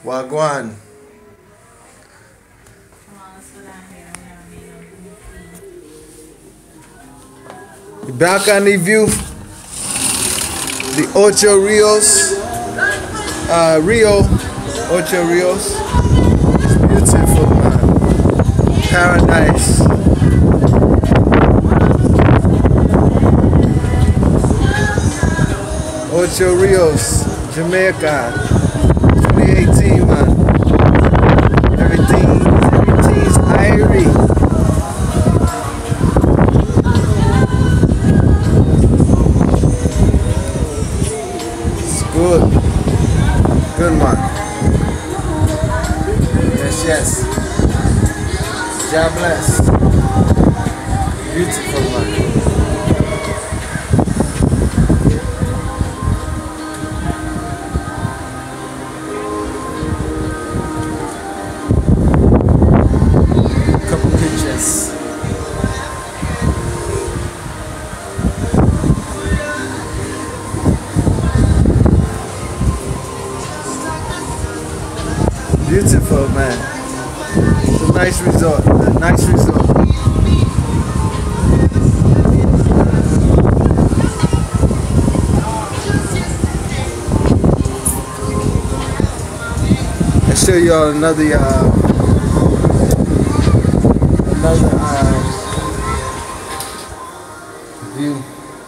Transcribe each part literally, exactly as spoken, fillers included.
Wagwan. Back on the view, the Ocho Rios, uh, Rio, Ocho Rios. It's beautiful, man. Paradise. Ocho Rios, Jamaica, twenty eighteen, man. Everything, everything's irie. Good. Good, man. Yes, yes. God bless. Beautiful, man. Couple pictures. Beautiful, man. It's a nice resort. A nice resort. I'll show you all another uh, another uh, view.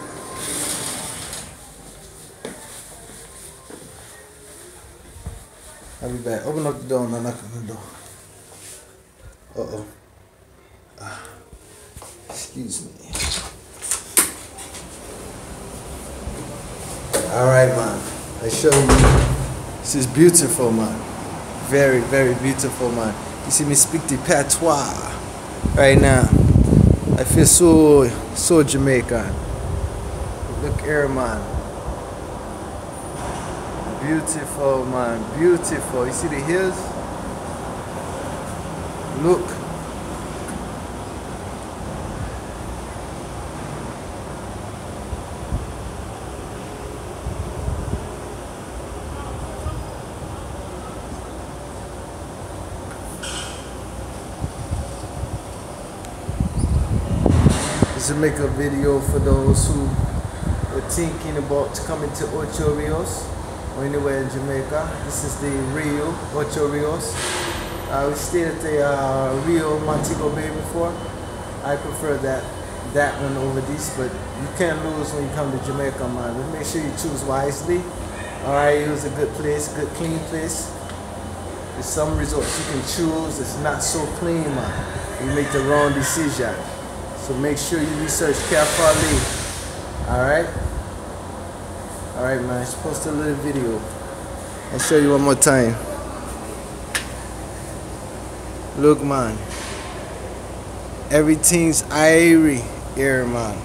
I'll be back. Open up the door and I'll knock on the door. Uh oh. Ah, excuse me. Alright, man. I show you. This is beautiful, man. Very, very beautiful, man. You see me speak the patois right now. I feel so, so Jamaican. Look here, man. Beautiful, man. Beautiful. You see the hills? Look. This will make a video for those who were thinking about coming to Ocho Rios or anywhere in Jamaica. This is the Rio, Ocho Rios. Uh, we stayed at the uh, Rio Montego Bay before. I prefer that that one over this, but you can't lose when you come to Jamaica, man. But make sure you choose wisely. Alright, it was a good place, good clean place. There's some resorts you can choose, it's not so clean, man. You make the wrong decision. So make sure you research carefully. Alright? Alright, man, let's post a little video. I'll show you one more time. Look, man. Everything's irie here, man.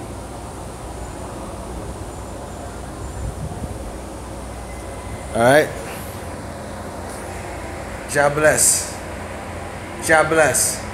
Alright? God bless. God bless.